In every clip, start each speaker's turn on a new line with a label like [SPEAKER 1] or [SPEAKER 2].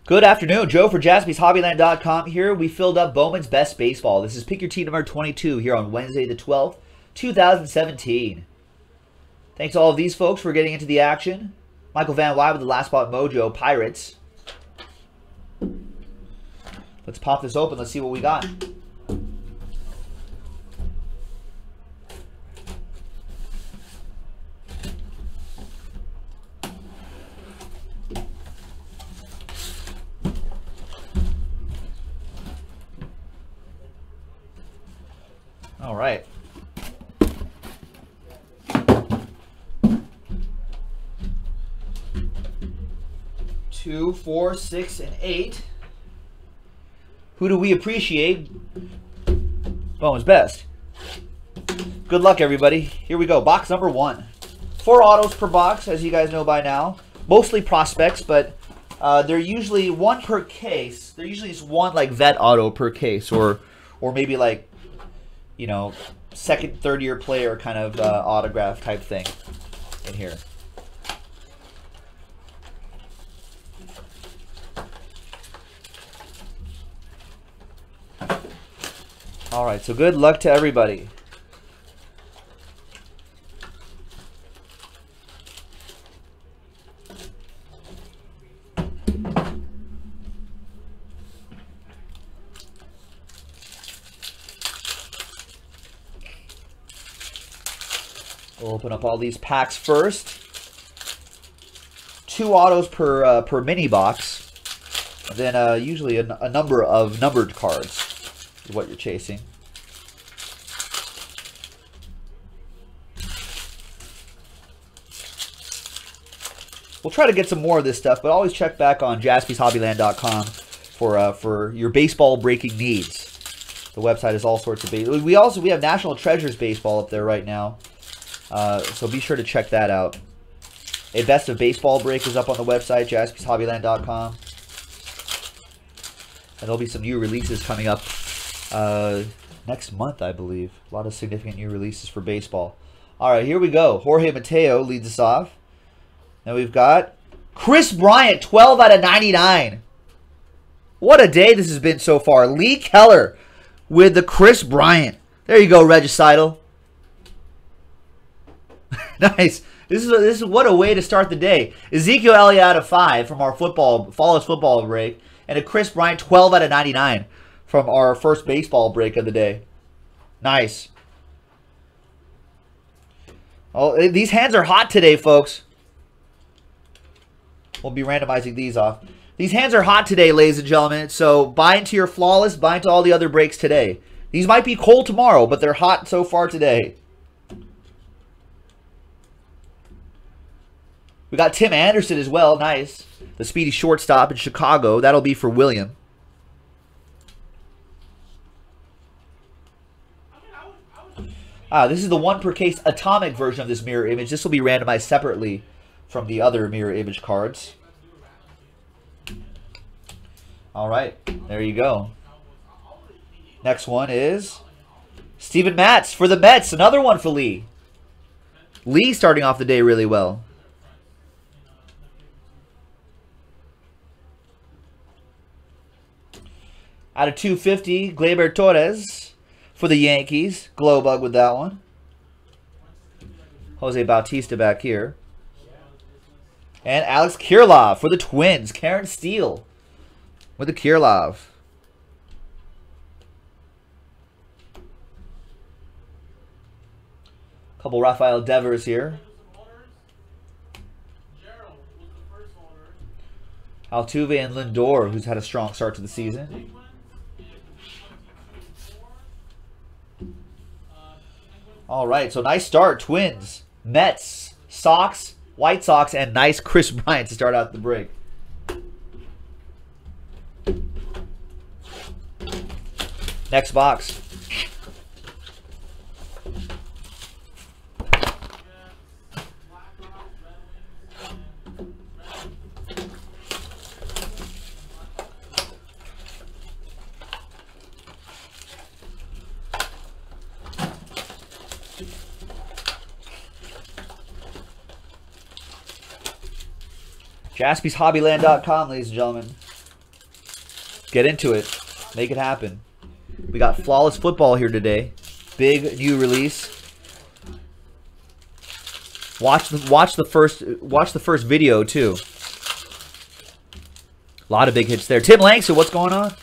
[SPEAKER 1] Good afternoon, Joe for JaspysHobbyland.com here. We filled up Bowman's Best Baseball. This is Pick Your Team number 22 here on Wednesday the 12th, 2017. Thanks to all of these folks for getting into the action. Michael Van Wy with the Last Spot Mojo Pirates. Let's pop this open. Let's see what we got. All right. Two, 4, 6, and 8. Who do we appreciate? Bowman's Best. Good luck, everybody. Here we go. Box number 1. 4 autos per box, as you guys know by now. Mostly prospects, but they're usually one per case. There usually is one like vet auto per case, or maybe like, you know, second, third year player kind of autograph type thing in here. All right, so good luck to everybody. We'll open up all these packs first. 2 autos per mini box. Then usually a number of numbered cards is what you're chasing. We'll try to get some more of this stuff, but always check back on JaspysHobbyland.com for your baseball breaking needs. The website is all sorts of baseball. We have National Treasures baseball up there right now. So be sure to check that out. A Best of Baseball break is up on the website, JaspysHobbyland.com. And there'll be some new releases coming up next month, I believe. A lot of significant new releases for baseball. All right, here we go. Jorge Mateo leads us off. Now we've got Kris Bryant, 12 out of 99. What a day this has been so far. Lee Keller with the Kris Bryant. There you go, Regicidal. Nice. This is what a way to start the day. Ezekiel Elliott out of 5 from our Flawless Football break, and a Kris Bryant 12 out of 99 from our first baseball break of the day. Nice. Oh, these hands are hot today, folks. We'll be randomizing these off. These hands are hot today, ladies and gentlemen. So buy into your Flawless, buy into all the other breaks today. These might be cold tomorrow, but they're hot so far today. We got Tim Anderson as well. Nice. The speedy shortstop in Chicago. That'll be for William. This is the 1 per case atomic version of this mirror image. This will be randomized separately from the other mirror image cards. All right. There you go. Next one is Steven Matz for the Mets. Another one for Lee. Lee starting off the day really well. Out of 250, Gleyber Torres for the Yankees. Glow bug with that one. Jose Bautista back here. And Alex Kirilloff for the Twins. Karen Steele with the Kirilloff. Couple Rafael Devers here. Altuve and Lindor, who's had a strong start to the season. All right, so nice start. Twins, Mets, Sox, White Sox, and nice Kris Bryant to start out the break. Next box. JaspysHobbyland.com, ladies and gentlemen. Get into it. Make it happen. We got Flawless Football here today. Big new release. Watch the first video too. A lot of big hits there. Tim Langston, what's going on?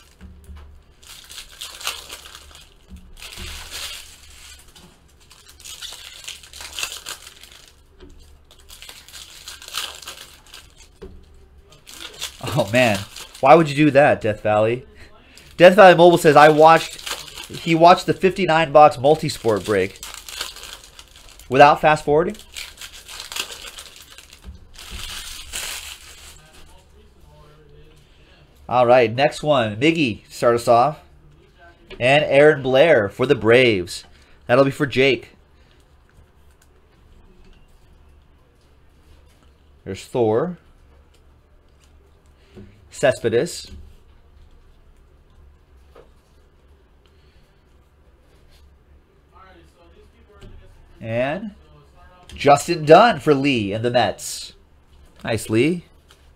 [SPEAKER 1] Oh man, why would you do that, Death Valley? Death Valley Mobile says he watched the 59 box multi-sport break without fast forwarding. All right, next one. Miggy, start us off. And Aaron Blair for the Braves. That'll be for Jake. There's Thor. Cespedes. And Justin Dunn for Lee and the Mets. Nice, Lee.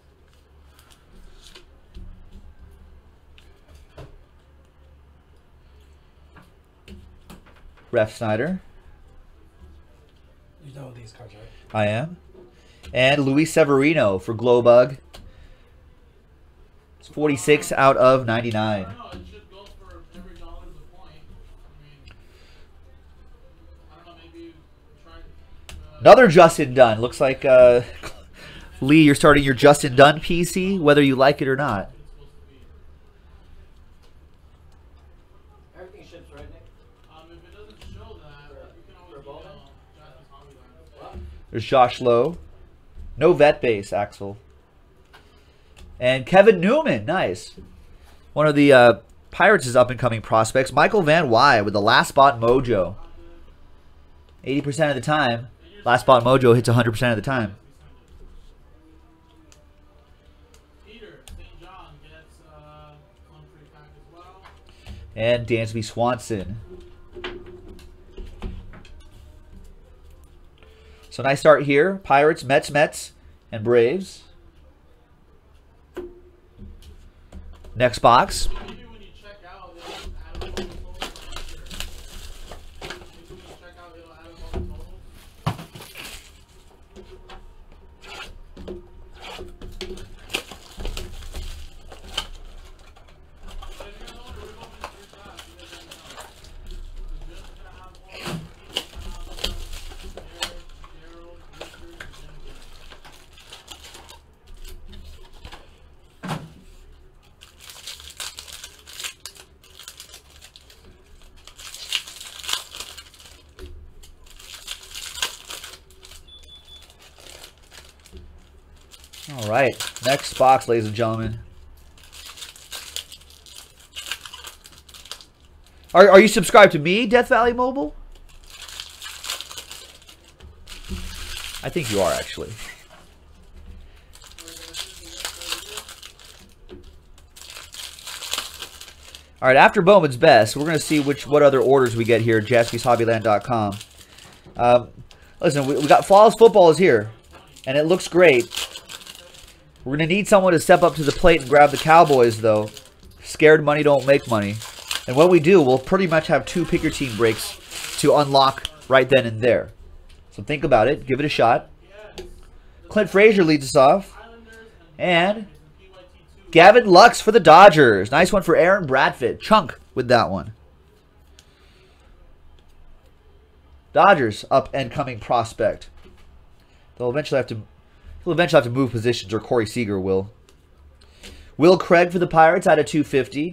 [SPEAKER 1] Ref Snyder.
[SPEAKER 2] You know these cards, right?
[SPEAKER 1] I am. And Luis Severino for Glowbug. It's 46 out of 99. Another Justin Dunn. Looks like, Lee, you're starting your Justin Dunn PC, whether you like it or not.
[SPEAKER 2] Everything ships, right, Nick? If it doesn't show that, you can always get
[SPEAKER 1] There's Josh Lowe. No vet base, Axel. And Kevin Newman. Nice. One of the Pirates' up-and-coming prospects. Michael Van Wy with the last spot mojo. 80% of the time. Last spot mojo hits 100% of the time. And Dansby Swanson. So nice start here. Pirates, Mets, and Braves. Next box. All right, next box, ladies and gentlemen. Are you subscribed to me, Death Valley Mobile? I think you are, actually. All right, after Bowman's Best, we're going to see what other orders we get here at JaspysHobbyland.com. Listen, we got Flawless Football is here, and it looks great. We're going to need someone to step up to the plate and grab the Cowboys, though. Scared money don't make money. And when we do, we'll pretty much have 2 pick your team breaks to unlock right then and there. So think about it. Give it a shot. Clint Frazier leads us off. And Gavin Lux for the Dodgers. Nice one for Aaron Bradford. Chunk with that one. Dodgers up and coming prospect. They'll eventually have to move positions, or Corey Seager will. Will Craig for the Pirates out of 250.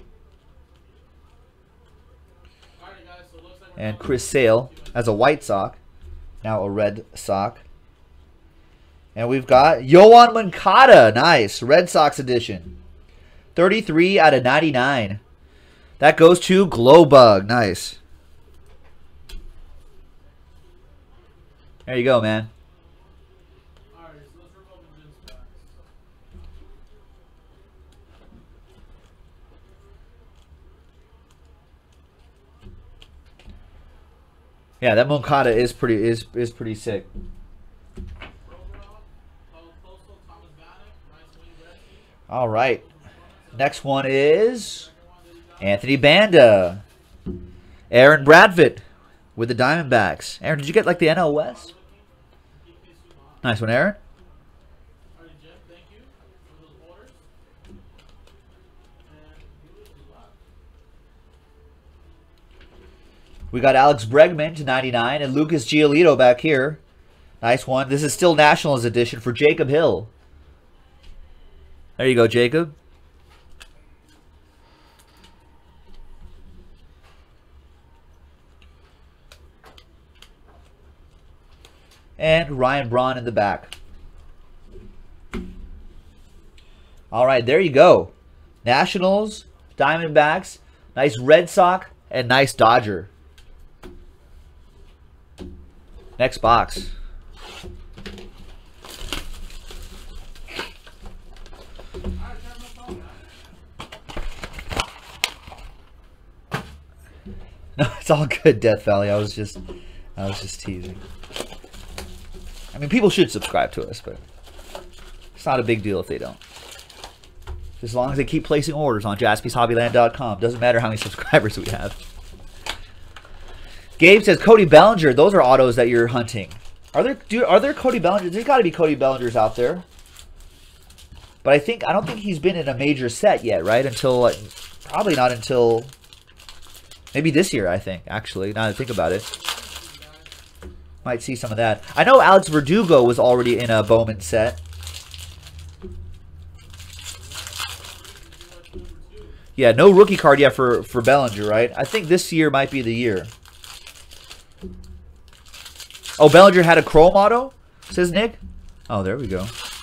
[SPEAKER 1] And Chris Sale as a white sock. Now a red sock. And we've got Yoan Moncada. Nice. Red Sox edition. 33 out of 99. That goes to Glowbug. Nice. There you go, man. Yeah, that Moncada is pretty sick. All right. Next one is Anthony Banda. Aaron Bradford with the Diamondbacks. Aaron, did you get like the NL West? Nice one, Aaron. We got Alex Bregman to 99 and Lucas Giolito back here. Nice one. This is still Nationals edition for Jacob Hill. There you go, Jacob. And Ryan Braun in the back. All right, there you go. Nationals, Diamondbacks, nice Red Sox, and nice Dodger. Next box. No, it's all good, Death Valley. I was just teasing. I mean, people should subscribe to us, but it's not a big deal if they don't. As long as they keep placing orders on JaspysHobbyland.com. Doesn't matter how many subscribers we have. Gabe says Cody Bellinger. Those are autos that you're hunting. Are there Cody Bellingers? There's got to be Cody Bellingers out there. But I don't think he's been in a major set yet, right? Until probably not until maybe this year. I think actually, now that I think about it. Might see some of that. I know Alex Verdugo was already in a Bowman set. Yeah, no rookie card yet for Bellinger, right? I think this year might be the year. Oh, Bellinger had a chrome auto, says Nick. Oh, there we go.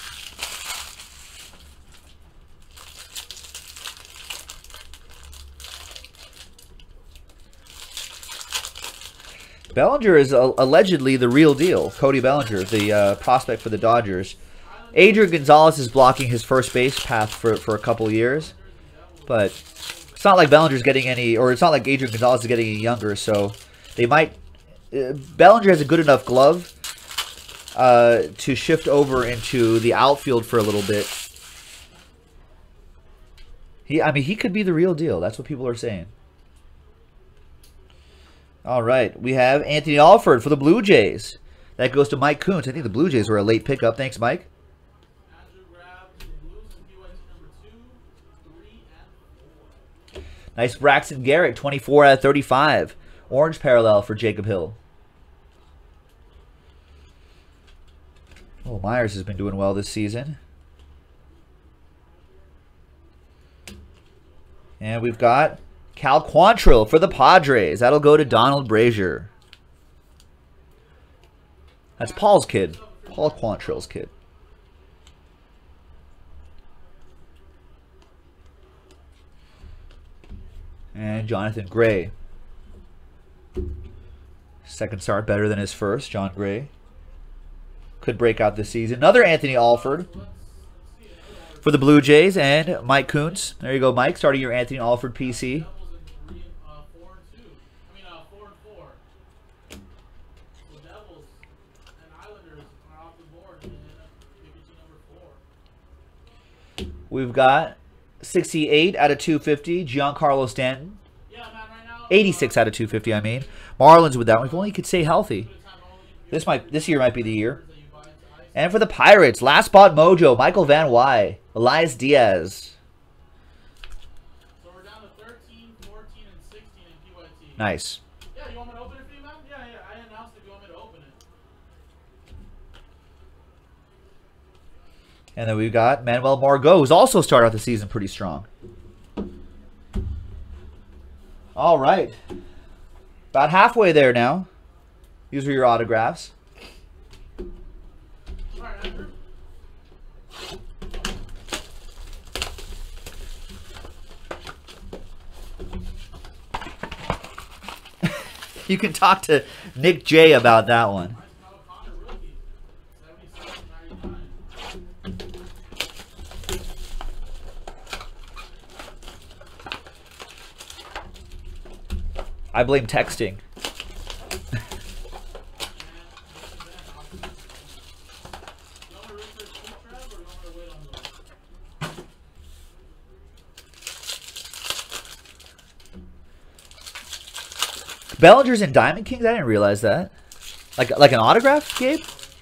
[SPEAKER 1] Bellinger is allegedly the real deal. Cody Bellinger, the prospect for the Dodgers. Adrian Gonzalez is blocking his first base path for a couple years. But it's not like Bellinger's getting any, or it's not like Adrian Gonzalez is getting any younger, so they might. Bellinger has a good enough glove to shift over into the outfield for a little bit. I mean, he could be the real deal. That's what people are saying. All right, we have Anthony Alford for the Blue Jays. That goes to Mike Kuntz. I think the Blue Jays were a late pickup. Thanks, Mike. Nice Braxton Garrett, 24 out of 35. Orange parallel for Jacob Hill. Oh, Myers has been doing well this season. And we've got Cal Quantrill for the Padres. That'll go to Donald Brazier. That's Paul's kid. Paul Quantrill's kid. And Jonathan Gray. Second start better than his first. John Gray. Could break out this season. Another Anthony Alford for the Blue Jays. And Mike Kuntz. There you go, Mike. Starting your Anthony Alford PC. We've got 68 out of 250, Giancarlo Stanton. 86 out of 250, I mean. Marlins with that one. If only he could stay healthy. This year might be the year. And for the Pirates, last spot mojo, Michael Van Wy, Elias Diaz.
[SPEAKER 2] So we're down to 13, 14, and 16 in PYT.
[SPEAKER 1] Nice.
[SPEAKER 2] Yeah, you want me to open it for you, man? Yeah, I announced if you want me to open it.
[SPEAKER 1] And then we've got Manuel Margot, who's also started out the season pretty strong. All right. About halfway there now. These are your autographs.
[SPEAKER 2] All right, Andrew.
[SPEAKER 1] You can talk to Nick J about that one. I blame texting. Bellinger's and Diamond Kings? I didn't realize that. Like an autograph, Gabe?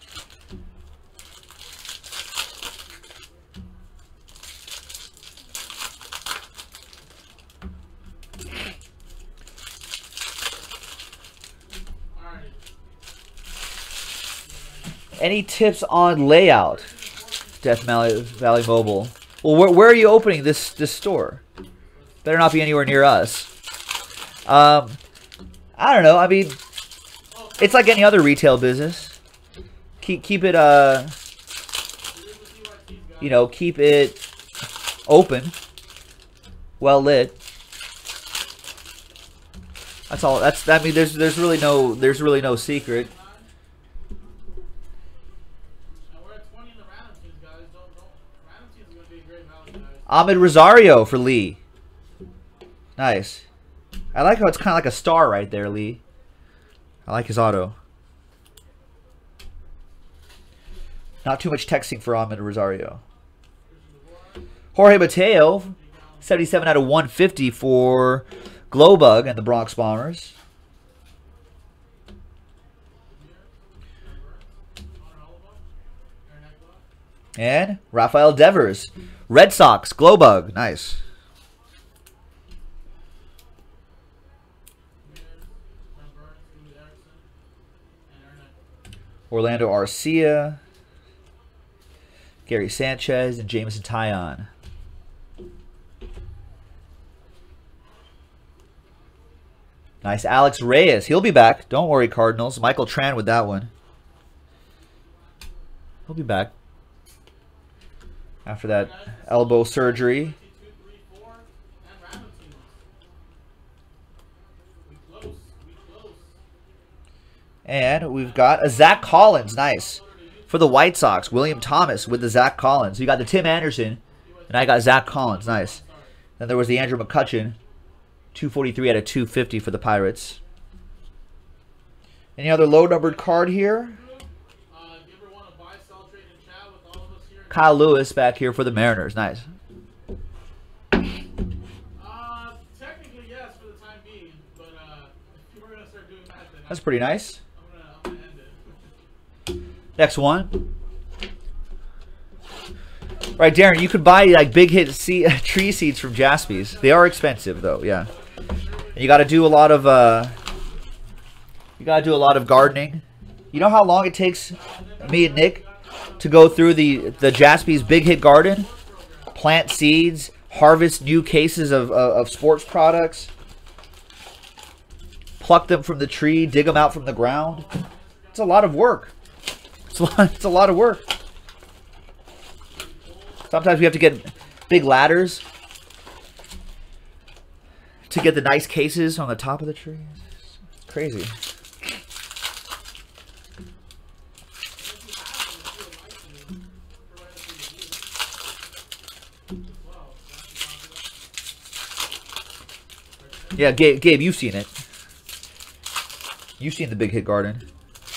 [SPEAKER 1] Any tips on layout? Death Valley Mobile. Well, where are you opening this store? Better not be anywhere near us. I don't know. I mean, it's like any other retail business. Keep it you know, keep it open, well lit. That's all. I mean, there's really no secret. Ahmed Rosario for Lee. Nice. I like how it's kind of like a star right there, Lee. I like his auto. Not too much texting for Ahmed Rosario. Jorge Mateo, 77 out of 150 for Glowbug and the Bronx Bombers. And Rafael Devers, Red Sox, Glowbug. Nice. Orlando Arcia, Gary Sanchez, and Jameson Taillon. Nice. Alex Reyes. He'll be back. Don't worry, Cardinals. Michael Tran with that one. He'll be back after that elbow surgery. And we've got a Zach Collins. Nice. For the White Sox, William Thomas with the Zach Collins. You got the Tim Anderson, and I got Zach Collins. Nice. Then there was the Andrew McCutchen. 243 out of 250 for the Pirates. Any other low-numbered card here? Kyle Lewis back here for the Mariners. Nice.
[SPEAKER 2] Technically, yes, for the time being. But if we're going to start doing that, then
[SPEAKER 1] that's pretty nice.
[SPEAKER 2] I'm gonna end it.
[SPEAKER 1] Next one. Right, Darren, you could buy like big hit tree seeds from Jaspy's. They are expensive though, yeah. And you got to do a lot of gardening. You know how long it takes me and Nick to go through the Jaspy's Big Hit Garden, plant seeds, harvest new cases of sports products, pluck them from the tree, dig them out from the ground. It's a lot of work. It's a lot of work. Sometimes we have to get big ladders to get the nice cases on the top of the tree. It's crazy. Yeah, Gabe, you've seen it. You've seen the Big Hit Garden.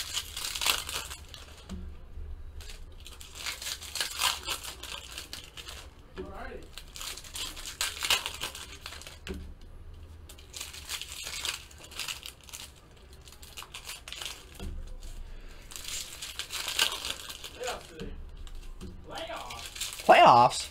[SPEAKER 1] Playoffs?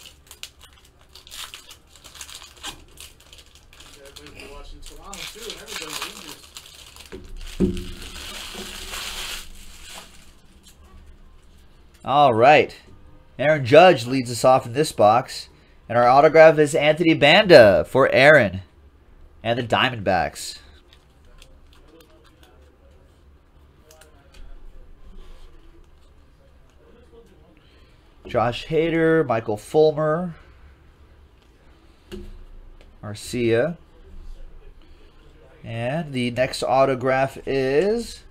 [SPEAKER 1] All right. Aaron Judge leads us off in this box. And our autograph is Anthony Banda for Aaron and the Diamondbacks. Josh Hader, Michael Fulmer, Arcia. And the next autograph is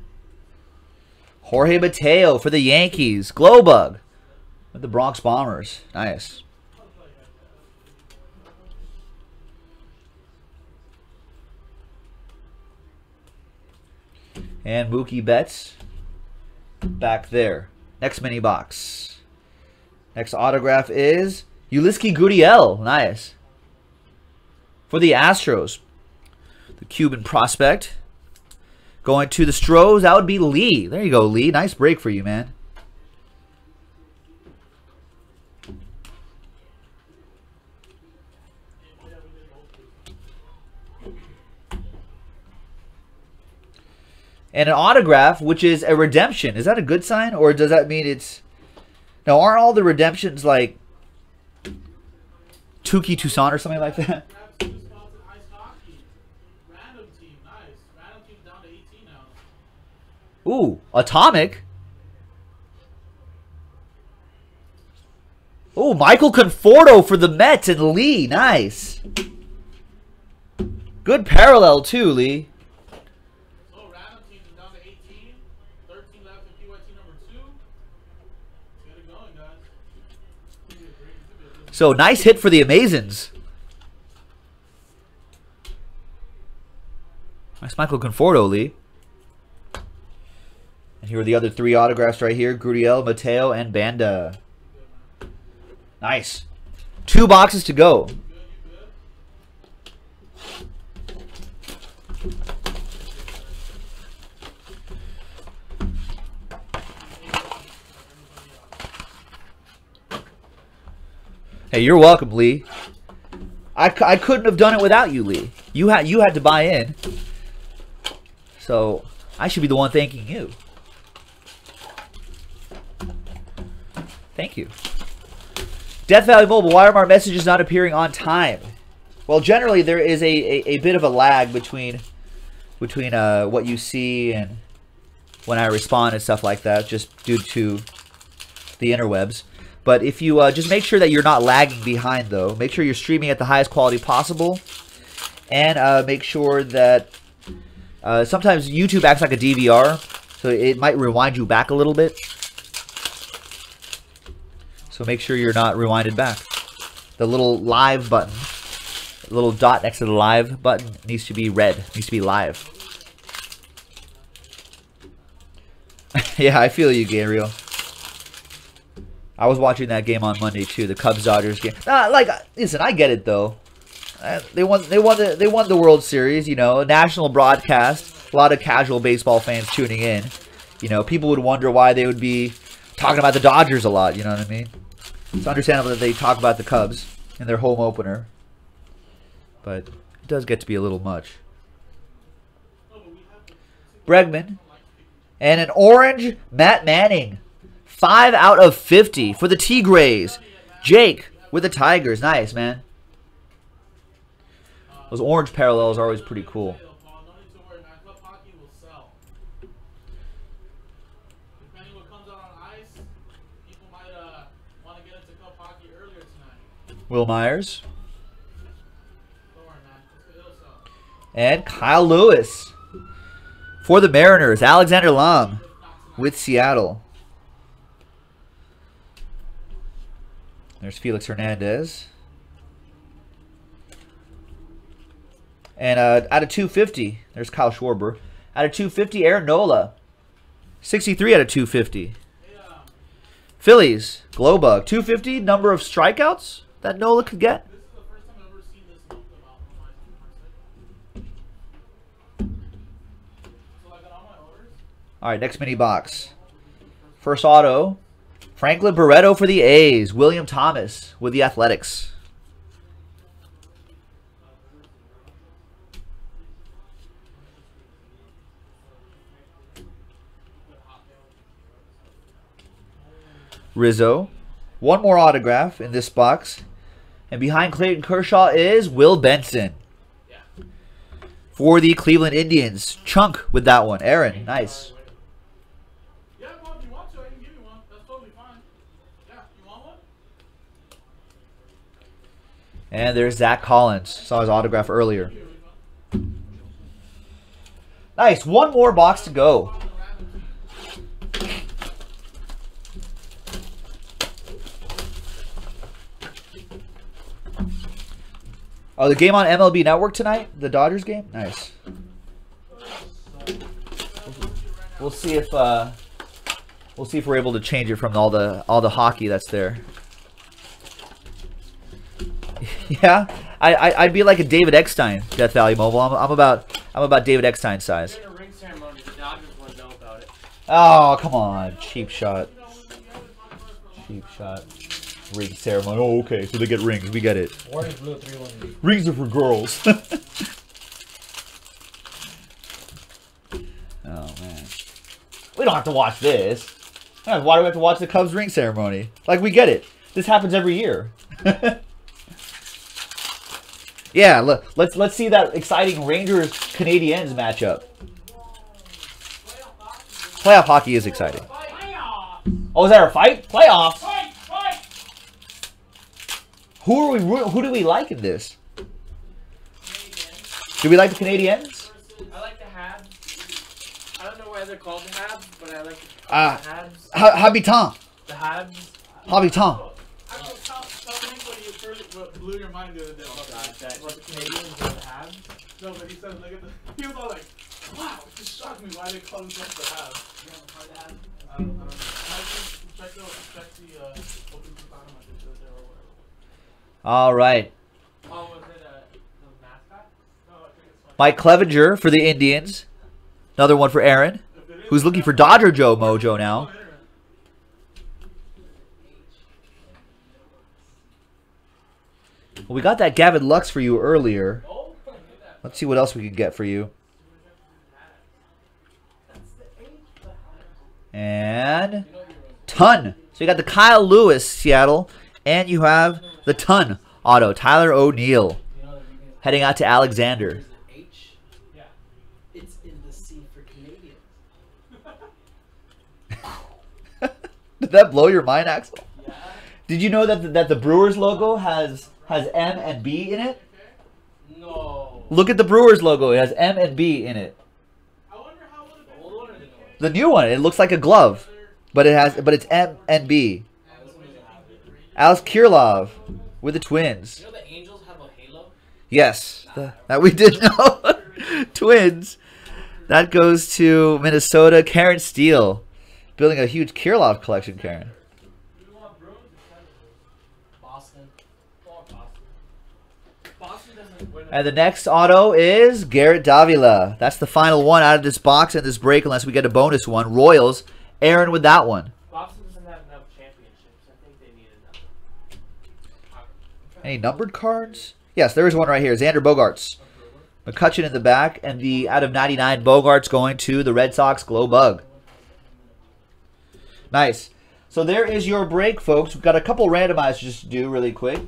[SPEAKER 1] Jorge Mateo for the Yankees. Glowbug with the Bronx Bombers. Nice. And Mookie Betts back there. Next mini box. Next autograph is Yulieski Gurriel. Nice. For the Astros. The Cuban prospect. Going to the Stros, that would be Lee. There you go, Lee. Nice break for you, man. And an autograph, which is a redemption. Is that a good sign? Or does that mean it's... Now, aren't all the redemptions like Tuki Toussaint or something like that? Ooh, Atomic. Ooh, Michael Conforto for the Mets and Lee. Nice. Good parallel too, Lee.
[SPEAKER 2] So random team is down to 18. 13 left in PYT number 2. Get it going, guys.
[SPEAKER 1] So nice hit for the Amazons. Nice Michael Conforto, Lee. And here are the other 3 autographs right here. Gurriel, Mateo, and Banda. Nice. 2 boxes to go. Hey, you're welcome, Lee. I couldn't have done it without you, Lee. You had to buy in. So I should be the one thanking you. Thank you. Death Valley Mobile, why are our messages not appearing on time? Well, generally there is a bit of a lag between what you see and when I respond and stuff like that, just due to the interwebs. But if you just make sure that you're not lagging behind, though. Make sure you're streaming at the highest quality possible. And make sure that sometimes YouTube acts like a DVR, so it might rewind you back a little bit. So make sure you're not rewinded back. The little live button, the little dot next to the live button needs to be red, needs to be live. Yeah, I feel you, Gabriel. I was watching that game on Monday too, the Cubs-Dodgers game. Listen, I get it though. They won the World Series, you know, national broadcast. A lot of casual baseball fans tuning in. You know, people would wonder why they would be talking about the Dodgers a lot, you know what I mean? It's understandable that they talk about the Cubs in their home opener. But it does get to be a little much. Bregman. And an orange Matt Manning. 5 out of 50 for the Tigres. Jake with the Tigers. Nice, man. Those orange parallels are always pretty cool. Will Myers. And Kyle Lewis. For the Mariners, Alexander Long with Seattle. There's Felix Hernandez. And out of 250, there's Kyle Schwarber. Out of 250, Aaron Nola. 63 out of 250. Phillies, Glowbug. 250, number of strikeouts that Nola could get.
[SPEAKER 2] This is the first time I've ever seen this looked about So I got all my orders.
[SPEAKER 1] All right, next mini box. First auto. Franklin Barreto for the A's. William Thomas with the Athletics. Rizzo. One more autograph in this box. And behind Clayton Kershaw is Will Benson. For the Cleveland Indians. Chunk with that one. Aaron, nice.
[SPEAKER 2] Yeah, well, if you want to, I can give you one. That's totally fine. Yeah, you want one?
[SPEAKER 1] And there's Zach Collins. Saw his autograph earlier. Nice. One more box to go. Oh, the game on MLB Network tonight? The Dodgers game? Nice. We'll see if we're able to change it from all the hockey that's there. Yeah, I'd be like a David Eckstein, Death Valley Mobile. I'm about David Eckstein size.
[SPEAKER 3] During the ring ceremony, the Dodgers wouldn't know about it.
[SPEAKER 1] Oh, come on. Cheap shot. Cheap shot. Ring ceremony. Oh, okay. So they get rings. We get it.
[SPEAKER 4] Orange, blue, 3-1.
[SPEAKER 1] Rings are for girls. Oh, man. We don't have to watch this. Why do we have to watch the Cubs ring ceremony? Like, we get it. This happens every year. Yeah, let's see that exciting Rangers Canadiens matchup. Playoff hockey is exciting. Oh, is there a fight? Playoffs. Who do we like in this? Do we like the Canadiens?
[SPEAKER 3] I like the Habs. I don't know why they're called the Habs, but I like the Habs.
[SPEAKER 1] Habitant.
[SPEAKER 3] The Habs.
[SPEAKER 1] Habitant.
[SPEAKER 2] Tell me what blew your mind the other day about that.
[SPEAKER 3] What the Canadians or the Habs?
[SPEAKER 2] No, but he said, look at the. He was all like, wow, it just shocked me why they call themselves the Habs. I don't know. Check the open to bottom, I think, or whatever.
[SPEAKER 1] All right.
[SPEAKER 3] Oh, was it the mascot?
[SPEAKER 2] No, I think it's fine.
[SPEAKER 1] Mike Clevenger for the Indians. Another one for Aaron, who's looking for Dodger Joe mojo now. Well, we got that Gavin Lux for you earlier. Let's see what else we can get for you. And ton. So you got the Kyle Lewis, Seattle, and you have the ton auto, Tyler O'Neill, heading out to Alexander.
[SPEAKER 4] H? Yeah. It's in the C for Canadian.
[SPEAKER 1] Did that blow your mind, Axel? Yeah. Did you know that the Brewers logo has M and B in it?
[SPEAKER 3] No.
[SPEAKER 1] Look at the Brewers logo. It has M and B in it.
[SPEAKER 2] I wonder how would
[SPEAKER 3] The old one or the new one?
[SPEAKER 1] The new one. It looks like a glove, but it's M and B. Alex Kirilloff with the Twins.
[SPEAKER 3] You know the Angels have a halo?
[SPEAKER 1] Yes, that we did know. Twins. That goes to Minnesota. Karen Steele, building a huge Kirilloff collection. Karen.
[SPEAKER 3] Boston. Boston doesn't win.
[SPEAKER 1] And the next auto is Garrett Davila. That's the final one out of this box and this break, unless we get a bonus one. Royals. Aaron with that one.
[SPEAKER 3] Boston doesn't have enough championships. I think they need another.
[SPEAKER 1] Any numbered cards? Yes, there is one right here. Xander Bogaerts. McCutchen in the back, and the out of 99 Bogaerts going to the Red Sox Glow Bug. Nice. So there is your break, folks. We've got a couple randomizers just to do really quick.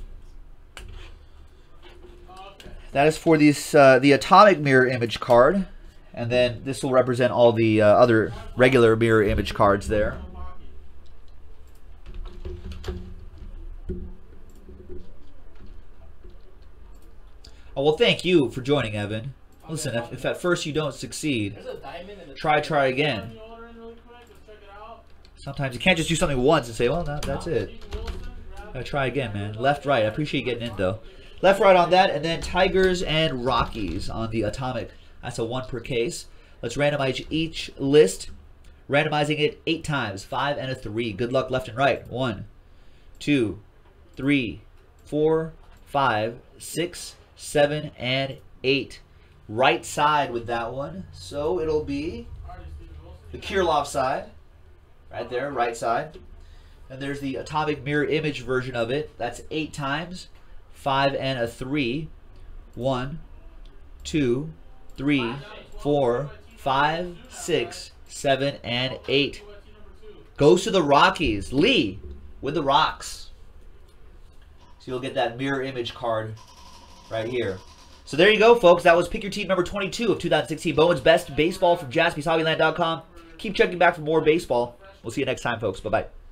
[SPEAKER 1] That is for these the Atomic Mirror Image card. And then this will represent all the other regular mirror image cards there. Oh, well, thank you for joining, Evan. Listen, if at first you don't succeed,
[SPEAKER 3] There's a diamond in the
[SPEAKER 1] try again. Sometimes you can't just do something once and say, well, no, that's it. Gotta try again, man. Left, right. I appreciate you getting in, though. Left, right on that, and then Tigers and Rockies on the Atomic. That's a 1 per case. Let's randomize each list. Randomizing it 8 times. 5 and a 3. Good luck left and right. 1, 2, 3, 4, 5, 6, 7, and 8. Right side with that one. So it'll be the Kirilloff side. Right there, right side. And there's the Atomic Mirror Image version of it. That's 8 times. 5 and a 3. 1, 2, 3, 4, 5, 6, 7, and 8. Goes to the Rockies. Lee with the Rocks. So you'll get that mirror image card right here. So there you go, folks. That was Pick Your Team number 22 of 2016. Bowman's Best Baseball from JaspysHobbyland.com. Keep checking back for more baseball. We'll see you next time, folks. Bye-bye.